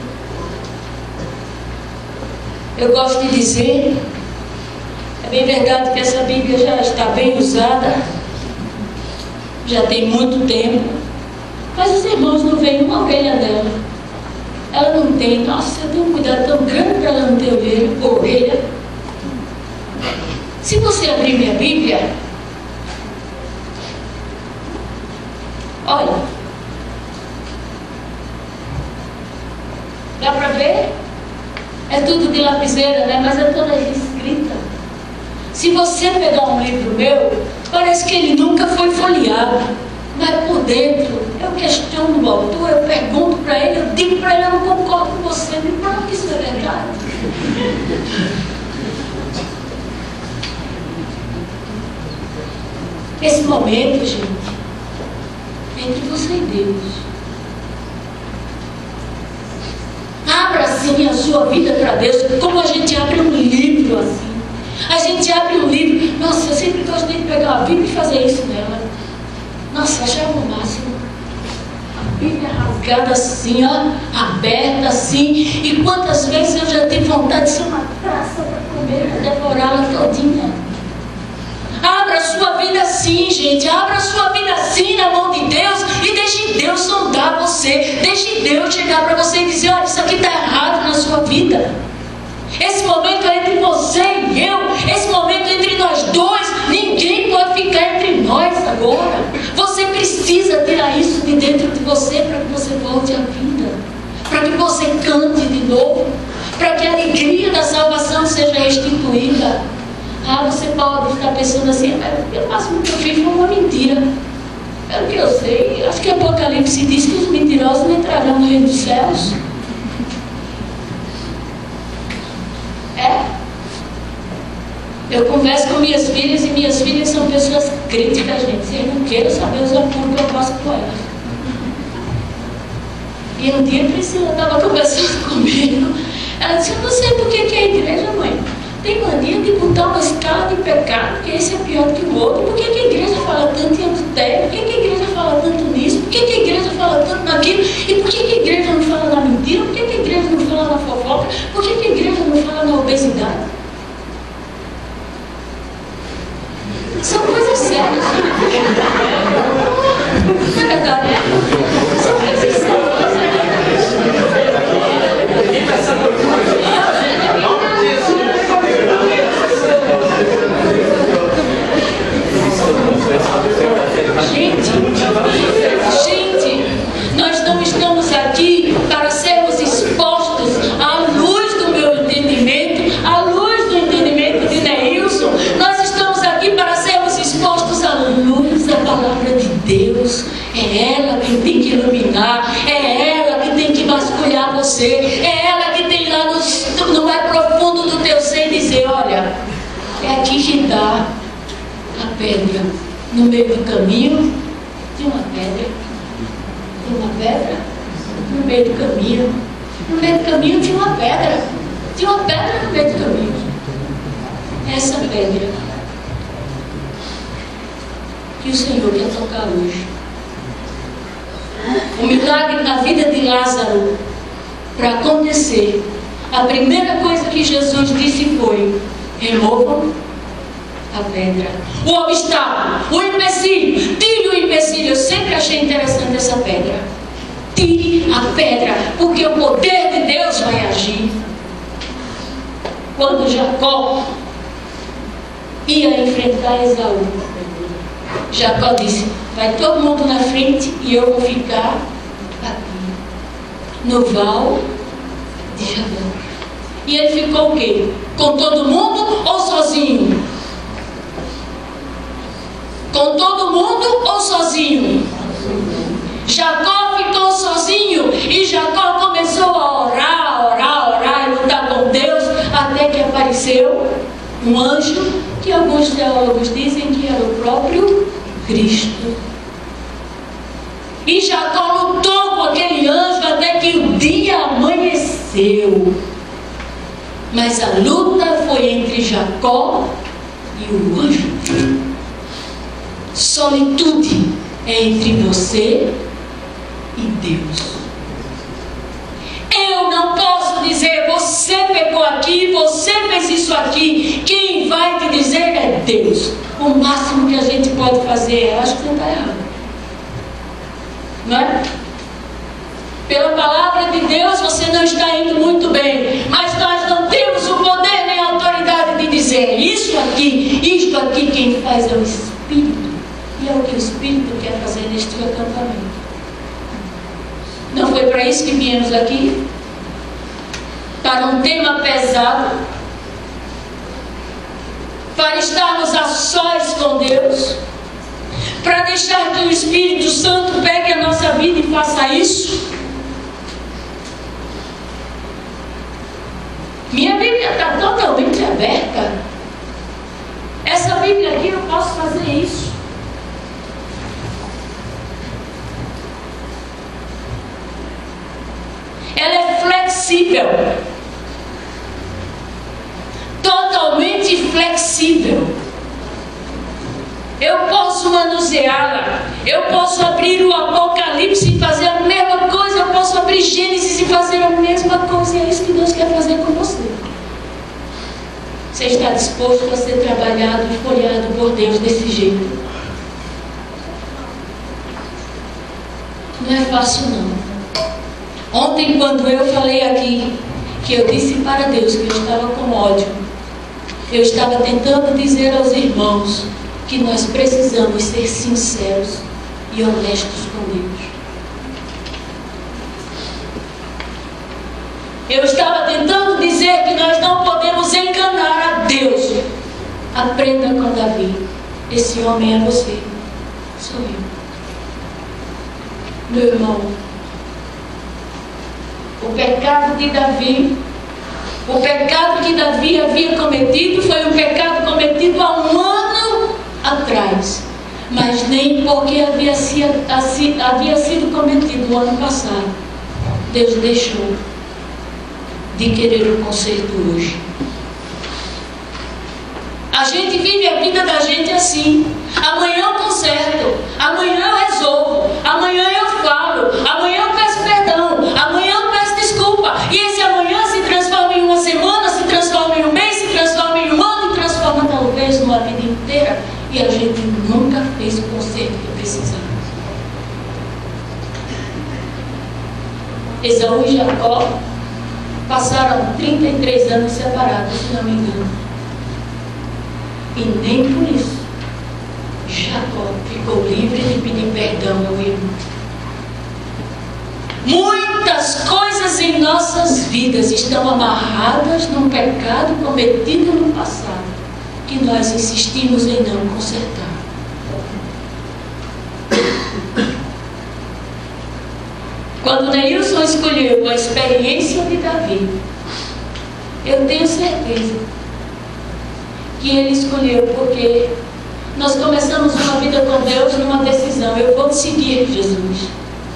Eu gosto de dizer, é bem verdade que essa Bíblia já está bem usada, já tem muito tempo, mas os irmãos não veem uma orelha dela. Ela não tem, nossa, eu tenho um cuidado tão grande para ela não ter orelha, orelha. Se você abrir minha Bíblia, olha, dá para ver? É tudo de lapiseira, né? Mas é toda escrita. Se você pegar um livro meu, parece que ele nunca foi folheado. Mas por dentro, eu questiono o autor, eu pergunto para ele, eu digo para ele, eu não concordo com você, me prova que isso é verdade. Esse momento, gente, entre você e Deus. Abra assim a sua vida para Deus, como a gente abre um livro assim. A gente abre um livro, nossa, eu sempre gostei de pegar uma Bíblia e fazer isso nela. Nossa, achava o máximo. A Bíblia rasgada assim, ó, aberta assim. E quantas vezes eu já tive vontade de ser uma traça para comer, para devorá-la todinha. Abra a sua vida assim, gente. Abra a sua vida assim na mão de Deus e deixe Deus sondar você. Deixe Deus chegar para você e dizer, olha, isso aqui está errado na sua vida. Esse momento é entre você e eu. Esse momento é entre nós dois. Ninguém pode ficar entre nós agora. Você precisa tirar isso de dentro de você para que você volte à vida, para que você cante de novo, para que a alegria da salvação seja restituída. Ah, você pode estar pensando assim, eu máximo que eu fiz foi uma mentira. Pelo que eu sei, acho que Apocalipse diz que os mentirosos não entrarão no reino dos céus. É. Eu converso com minhas filhas e minhas filhas são pessoas críticas, gente. Vocês não queiram saber os apuros que eu passo com elas. E um dia a Priscila estava conversando comigo. Ela disse: eu não sei por que, que a igreja, mãe, tem mania de botar uma escala de pecado, que esse é pior que o outro. Por que, que a igreja fala tanto em adultério? Por que, que a igreja fala tanto nisso? Por que, que a igreja fala tanto naquilo? E por que, que a igreja não fala na mentira? Por que, que a igreja não fala na fofoca? Por que, que a igreja não fala na obesidade? São coisas sérias. Não é verdade? São coisas sérias. Gente, gente, nós não estamos aqui para sermos expostos à luz do meu entendimento, à luz do entendimento de Neilson. Nós estamos aqui para sermos expostos à luz da palavra de Deus. É ela que tem que iluminar, é ela que tem que vasculhar você, é ela que tem lá no, no mais profundo do teu ser dizer: olha, é aqui que dá a pedra. No meio do caminho, tem uma pedra. Tem uma pedra? No meio do caminho. No meio do caminho tinha uma pedra. Tinha uma pedra no meio do caminho. Essa pedra que o Senhor quer tocar hoje. O milagre na vida de Lázaro, para acontecer, a primeira coisa que Jesus disse foi: removam a pedra. O obstáculo, o empecilho, tire o empecilho. Eu sempre achei interessante essa pedra. Tire a pedra, porque o poder de Deus vai agir. Quando Jacó ia enfrentar Esaú, Jacó disse: vai todo mundo na frente e eu vou ficar aqui no val de Jabó. E ele ficou o quê? Com todo mundo ou sozinho? Com todo mundo ou sozinho? Jacó ficou sozinho e Jacó começou a orar, orar, orar e lutar com Deus, até que apareceu um anjo que alguns teólogos dizem que era o próprio Cristo. E Jacó lutou com aquele anjo até que o dia amanheceu. Mas a luta foi entre Jacó e o anjo. Solitude é entre você e Deus. Eu não posso dizer: você pecou aqui, você fez isso aqui. Quem vai te dizer é Deus. O máximo que a gente pode fazer é: acho que você está errado. Não é? Pela palavra de Deus você não está indo muito bem, mas nós não temos o poder nem a autoridade de dizer: isso aqui, isto aqui, quem faz é o Espírito. E é o que o Espírito quer fazer neste acampamento. Não foi para isso que viemos aqui? Para um tema pesado, para estarmos a sós com Deus, para deixar que o Espírito Santo pegue a nossa vida e faça isso. Minha Bíblia está totalmente aberta. Essa Bíblia aqui eu posso fazer isso. Ela é flexível, totalmente flexível. Eu posso manuseá-la. Eu posso abrir o Apocalipse e fazer a mesma coisa. Eu posso abrir Gênesis e fazer a mesma coisa. E é isso que Deus quer fazer com você. Você está disposto a ser trabalhado e folheado por Deus desse jeito? Não é fácil não. Ontem, quando eu falei aqui, que eu disse para Deus que eu estava com ódio, eu estava tentando dizer aos irmãos que nós precisamos ser sinceros e honestos com Deus. Eu estava tentando dizer que nós não podemos enganar a Deus. Aprenda com Davi. Esse homem é você, sou eu. Meu irmão, o pecado de Davi O pecado que Davi havia cometido foi um pecado cometido há um ano atrás, mas nem porque havia sido, havia sido cometido no ano passado, Deus deixou de querer o conserto hoje. A gente vive a vida da gente assim. Amanhã eu conserto, amanhã eu resolvo, amanhã eu falo, amanhã eu peço perdão, amanhã eu peço desculpa. E esse amanhã se transforma em uma semana, se transforma em um mês, se transforma em um ano e transforma talvez numa vida inteira. E a gente nunca fez o conserto que precisava. Esaú e Jacó passaram trinta e três anos separados, se não me engano. E nem por isso Jacó ficou livre de pedir perdão ao irmão. Muitas coisas em nossas vidas estão amarradas num pecado cometido no passado, que nós insistimos em não consertar. Quando Neilson escolheu a experiência de Davi, eu tenho certeza que ele escolheu porque nós começamos uma vida com Deus numa decisão: eu vou seguir Jesus.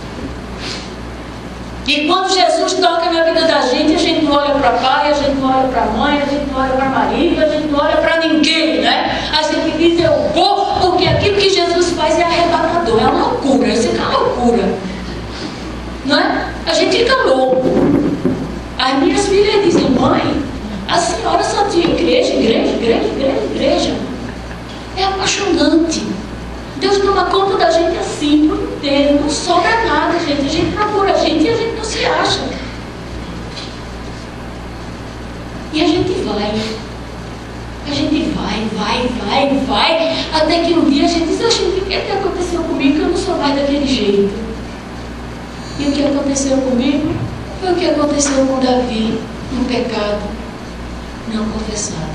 E quando Jesus toca na vida da gente, a gente não olha para pai, a gente não olha para mãe, a gente não olha para marido, a gente não olha para ninguém, né? A gente diz: eu vou, porque aquilo que Jesus faz é arrebatador, é uma loucura, isso é uma loucura, não é? A gente fica louco. As minhas filhas dizem: mãe, a senhora só tinha igreja, igreja, igreja, igreja, igreja. É apaixonante. Deus toma conta da gente assim, por inteiro. Não sobra nada, gente. A gente procura a gente e a gente não se acha. E a gente vai. A gente vai, vai, vai, vai. Até que um dia a gente diz: oxe, o que é que aconteceu comigo que eu não sou mais daquele jeito? E o que aconteceu comigo foi o que aconteceu com Davi, um pecado não confessado.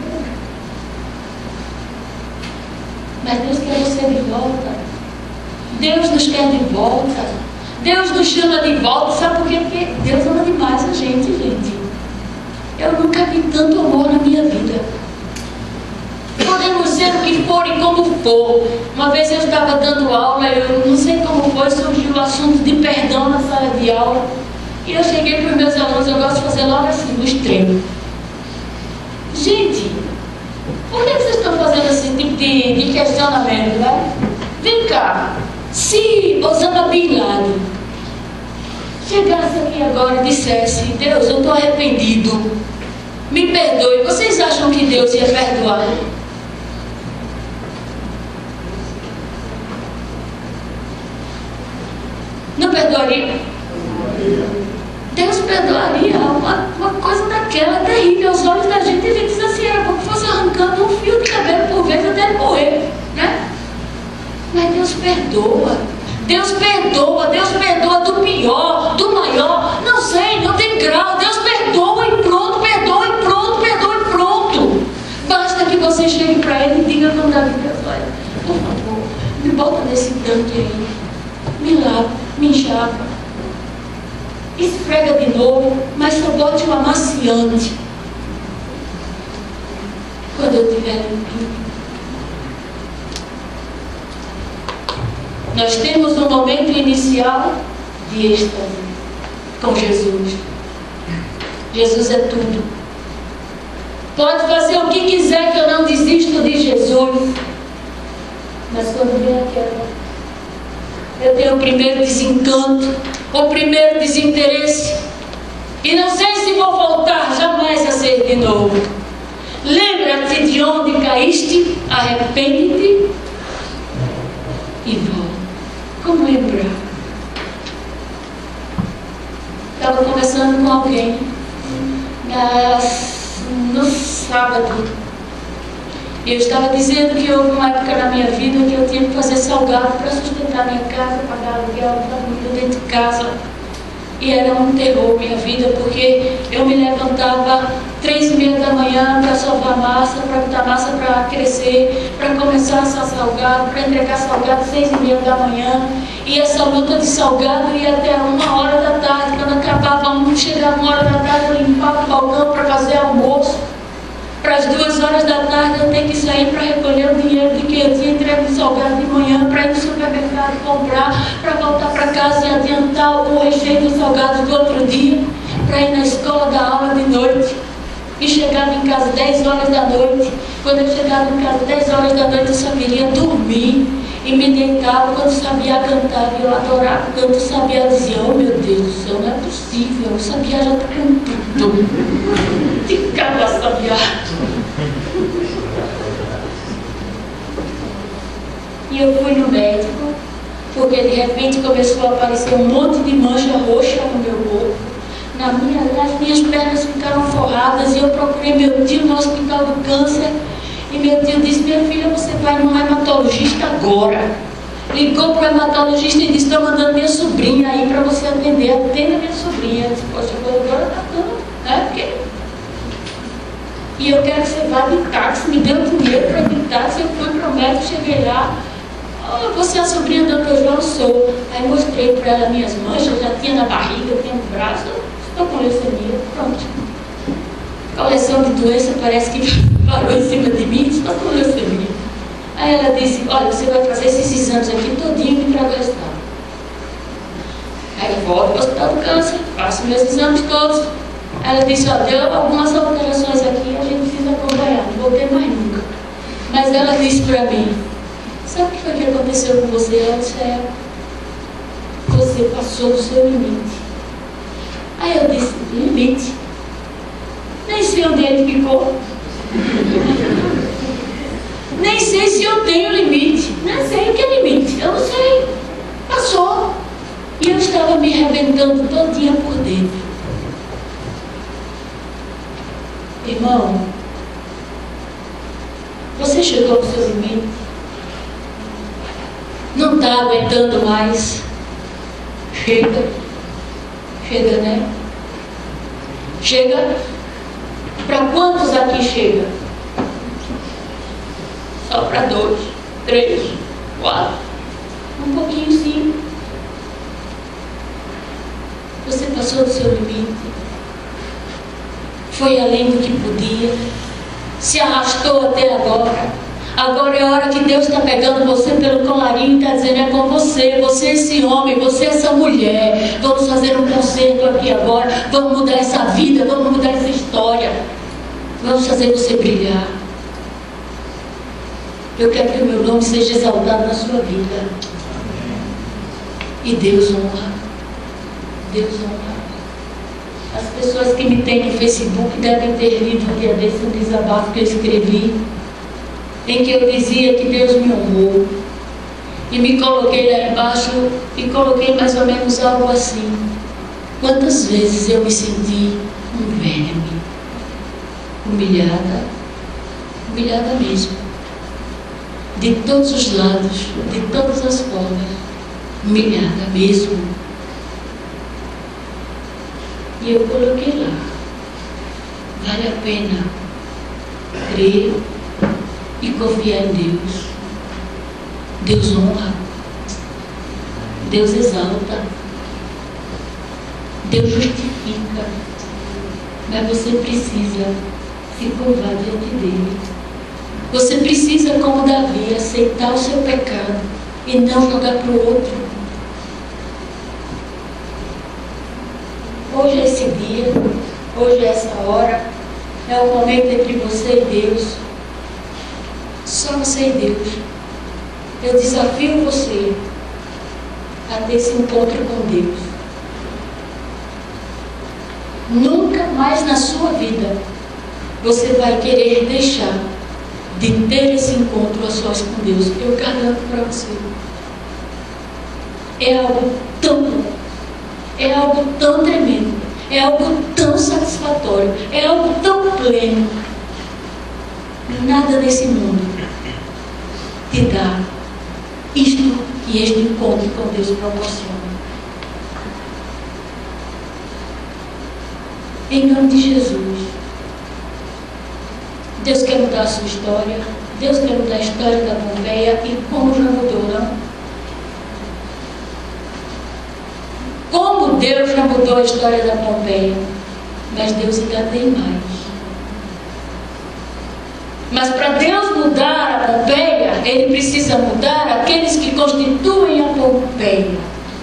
Mas Deus quer você de volta. Deus nos quer de volta. Deus nos chama de volta. Sabe por quê? Porque Deus ama demais a gente, gente. Eu nunca vi tanto amor na minha vida. Podemos ser o que for e como for. Uma vez eu estava dando aula, eu não sei como foi, surgiu o assunto de perdão na sala de aula. E eu cheguei para os meus alunos, eu gosto de fazer logo assim, no extremo. Gente, por que vocês estão fazendo esse tipo de, de questionamento, né? Vem cá, se Osama Bin Laden chegasse aqui agora e dissesse: Deus, eu estou arrependido, me perdoe, vocês acham que Deus ia perdoar? Não perdoaria? Deus perdoaria uma, uma coisa daquela terrível aos olhos da gente. A gente diz assim: era como se fosse arrancando um fio de cabelo por vez até ele morrer, né? Mas Deus perdoa. Deus perdoa. Deus perdoa do pior, do maior. Não sei, não tem grau. Deus perdoa e pronto, perdoa e pronto, perdoa e pronto. Basta que você chegue para ele e diga como Davi: Deus, olha, por favor, me bota nesse tanque aí, me lava, me enxava, esfrega de novo, mas só bote o amaciante quando eu estiver limpinho. Nós temos um momento inicial de êxtase com Jesus. Jesus é tudo. Pode fazer o que quiser que eu não desisto de Jesus. Mas quando vem aquela, eu tenho o primeiro desencanto, o primeiro desinteresse, e não sei se vou voltar jamais a ser de novo. Lembra-te de onde caíste, arrepende-te e volta. Como lembrar? Estava conversando com alguém nas, no sábado, e eu estava dizendo que houve uma época na minha vida que eu tinha que fazer salgado para sustentar minha casa, pagar aluguel, família dentro de casa. E era um terror minha vida, porque eu me levantava três e meia da manhã para sovar massa, para botar massa para crescer, para começar a assar salgado, para entregar salgado seis e meia da manhã. E essa luta de salgado ia até uma hora da tarde. Quando acabava um, chegava uma hora da tarde, eu limpava levar para o balcão para fazer almoço. Para as duas horas da tarde eu tenho que sair para recolher o dinheiro de que eu tinha entregue no salgado de manhã, para ir no supermercado comprar, para voltar para casa e adiantar o recheio dos salgados do outro dia, para ir na escola dar aula de noite. E chegava em casa dez horas da noite. Quando eu chegava em casa dez horas da noite, eu só queria dormir. E me deitava quando sabia cantar. E eu adorava o canto Sabiá. Eu dizia, oh meu Deus do céu, não é possível. O Sabiá já está cantando. Ficava Sabiá. E eu fui no médico, porque de repente começou a aparecer um monte de mancha roxa no meu corpo. Na minha, as minhas pernas ficaram forradas e eu procurei meu tio no hospital do câncer. E meu tio disse, minha filha, você vai no hematologista agora. Ligou para o hematologista e disse, estou mandando minha sobrinha aí para você atender. Atenda minha sobrinha. Eu disse, poxa, agora está dando, né? Porque... E eu quero que você vá de táxi, me dê um dinheiro para ir de táxi. Eu fui para o médico, cheguei lá. Oh, você é a sobrinha do doutor João? Sou. Aí mostrei para ela minhas manchas, já tinha na barriga, tinha no braço. Estou com leucemia, pronto. Coleção de doença parece que parou em cima de mim, estou com leucemia. Aí ela disse, olha, você vai fazer esses exames aqui todinho e me traga o resultado. Aí eu volto para o hospital do câncer, faço meus exames todos. Aí ela disse, ó, deu algumas alterações aqui, a gente precisa acompanhar, não vou ter mais nunca. Mas ela disse para mim, sabe o que foi que aconteceu com você? Eu disse, é, você passou do seu limite. Aí eu disse, limite? Nem sei onde ele ficou. Nem sei se eu tenho limite. Nem sei o que é limite. Eu não sei. Passou. E eu estava me arrebentando todinha por dentro. Irmão, você chegou no seu limite? Não está aguentando mais? Chega. Chega, né? Chega. Para quantos aqui chega? Só para dois, três, quatro. Um pouquinho sim. Você passou do seu limite. Foi além do que podia. Se arrastou até agora. Agora é a hora que Deus está pegando você pelo colarinho e está dizendo, é com você, você é esse homem, você é essa mulher. Vamos fazer um concerto aqui agora, vamos mudar essa vida, vamos mudar essa história. Vamos fazer você brilhar. Eu quero que o meu nome seja exaltado na sua vida. E Deus honra. Deus honra. As pessoas que me têm no Facebook devem ter lido um dia desse um desabafo que eu escrevi, em que eu dizia que Deus me honrou. E me coloquei lá embaixo e coloquei mais ou menos algo assim. Quantas vezes eu me senti um verme, humilhada, humilhada mesmo, de todos os lados, de todas as formas, humilhada mesmo. E eu coloquei lá, vale a pena crer e confiar em Deus. Deus honra, Deus exalta, Deus justifica, mas você precisa se curvar diante dele. Você precisa, como Davi, aceitar o seu pecado e não jogar para o outro. Hoje é esse dia, hoje é essa hora, é o momento entre você e Deus. Só você e Deus. Eu desafio você a ter esse encontro com Deus. Nunca mais na sua vida você vai querer deixar de ter esse encontro a sós com Deus. Eu garanto para você. É algo tão bom, é algo tão tremendo, é algo tão satisfatório, é algo tão pleno. Nada nesse mundo te dá isto que este encontro com Deus proporciona. Em nome de Jesus, Deus quer mudar a sua história. Deus quer mudar a história da Pompeia. E como já mudou, não? Como Deus já mudou a história da Pompeia. mas Deus ainda tem mais. Mas para Deus mudar a Pompeia, Ele precisa mudar aqueles que constituem a Pompeia.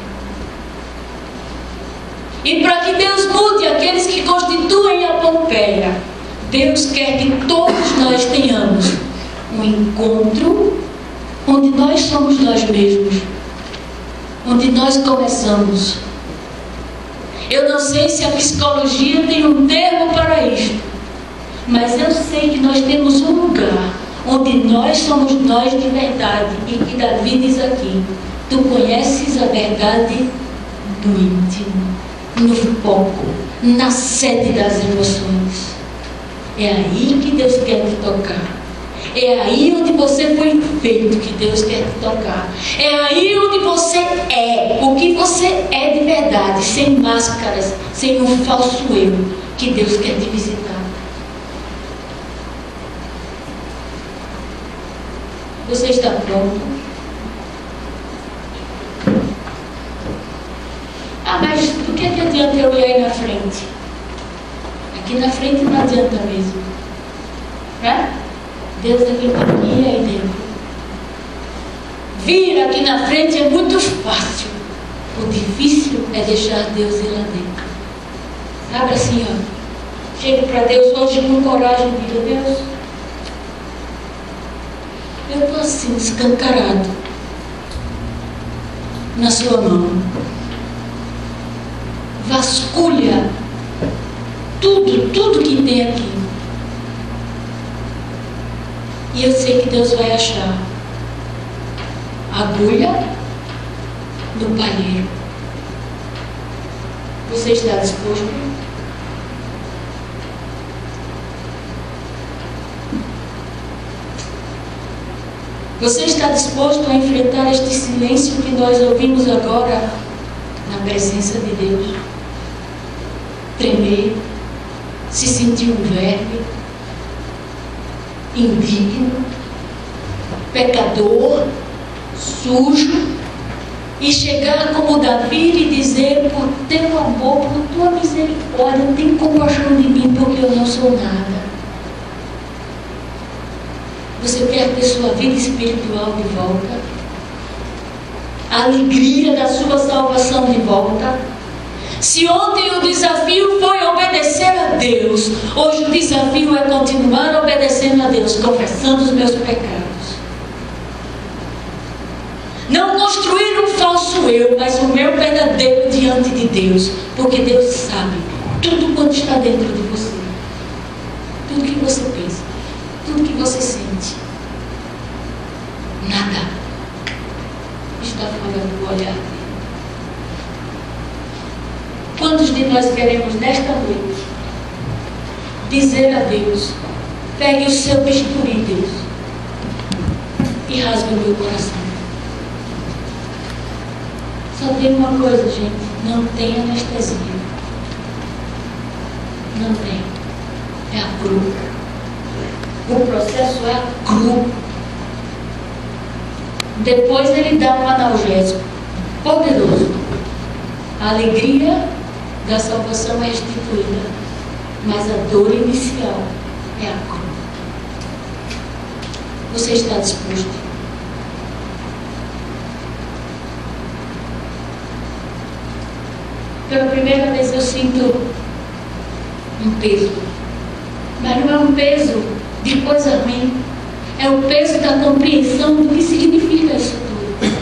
E para que Deus mude aqueles que constituem a Pompeia, Deus quer que todos nós tenhamos um encontro onde nós somos nós mesmos, onde nós começamos. Eu não sei se a psicologia tem um termo para isto, mas eu sei que nós temos um lugar onde nós somos nós de verdade, e que Davi diz aqui: tu conheces a verdade do íntimo, no foco, na sede das emoções. É aí que Deus quer te tocar. É aí onde você foi feito que Deus quer te tocar. É aí onde você é, o que você é de verdade, sem máscaras, sem um falso eu, que Deus quer te visitar. Você está pronto? Ah, mas do que, que adianta eu ir aí na frente? Aqui na frente não adianta mesmo. Né? Deus é quem está aqui e aí dentro. Vir aqui na frente é muito fácil. O difícil é deixar Deus ir lá dentro. Sabe assim, ó. Chego para Deus hoje com coragem e digo: Deus, eu estou assim, escancarado na sua mão. Vasculha tudo, tudo que tem aqui. E eu sei que Deus vai achar agulha no palheiro. Você está disposto? Você está disposto a enfrentar este silêncio que nós ouvimos agora na presença de Deus? Tremer, se sentir um verme, indigno, pecador, sujo, e chegar como Davi e dizer: por teu amor, por tua misericórdia, tem compaixão de mim, porque eu não sou nada. Você quer ter sua vida espiritual de volta? A alegria da sua salvação de volta? Se ontem o desafio foi obedecer a Deus, hoje o desafio é continuar obedecendo a Deus, confessando os meus pecados. Não construir um falso eu, mas o meu verdadeiro diante de Deus, porque Deus sabe tudo quanto está dentro de você, tudo que você pensa, tudo que você sente. Nada está fora do olhar dele. Quantos de nós queremos nesta noite dizer a Deus: pegue o seu bisturi, Deus, e rasgue o meu coração? Só tem uma coisa, gente: não tem anestesia. Não tem. É a cruz. O processo é a cruz. Depois ele dá um analgésico poderoso. A alegria da salvação é restituída, mas a dor inicial é a cruz. Você está disposto? Pela primeira vez eu sinto um peso, mas não é um peso de coisa ruim, é o peso da compreensão do que significa isso tudo.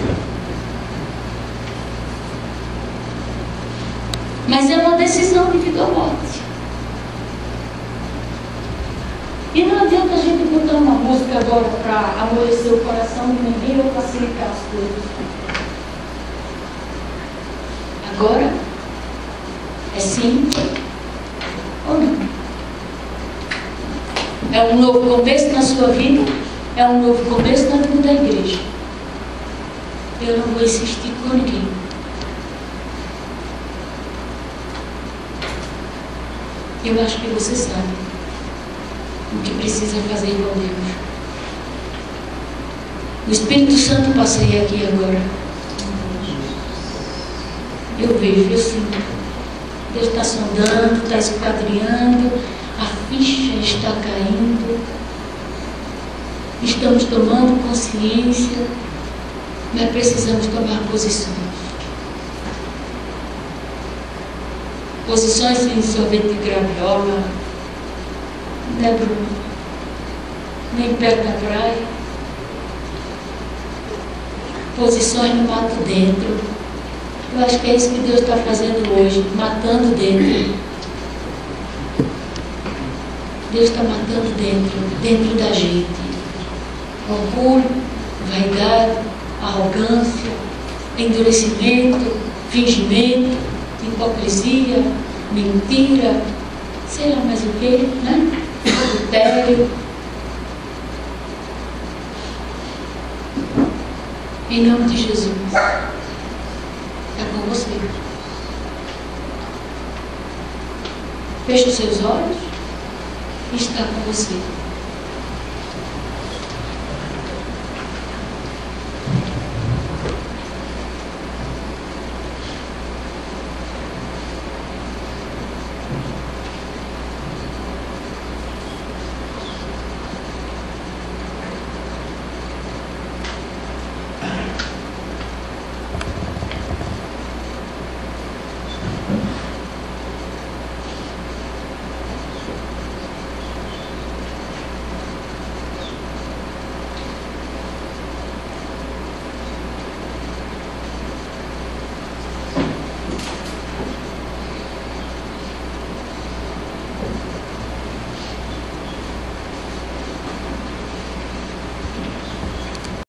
Mas é uma decisão de vida ou morte. E não adianta a gente botar uma música agora para amolecer o coração de ninguém ou facilitar as coisas. Agora é sim ou não. É um novo começo na sua vida, é um novo começo na vida da igreja. Eu não vou insistir com ninguém. Eu acho que você sabe o que precisa fazer com Deus. O Espírito Santo passeia aqui agora. Eu vejo, eu sinto. Deus está sondando, está esquadrinhando, a ficha está caindo, estamos tomando consciência, mas precisamos tomar posições. Posições sem sorvete de graviola, né, Bruno? Nem perto da praia. Posições no mato dentro. Eu acho que é isso que Deus está fazendo hoje, matando dentro. Deus está matando dentro, dentro da gente. Orgulho, vaidade, arrogância, endurecimento, fingimento, hipocrisia, mentira, sei lá mais o que, né? Adultério. Em nome de Jesus. É com você. Feche os seus olhos e está com você.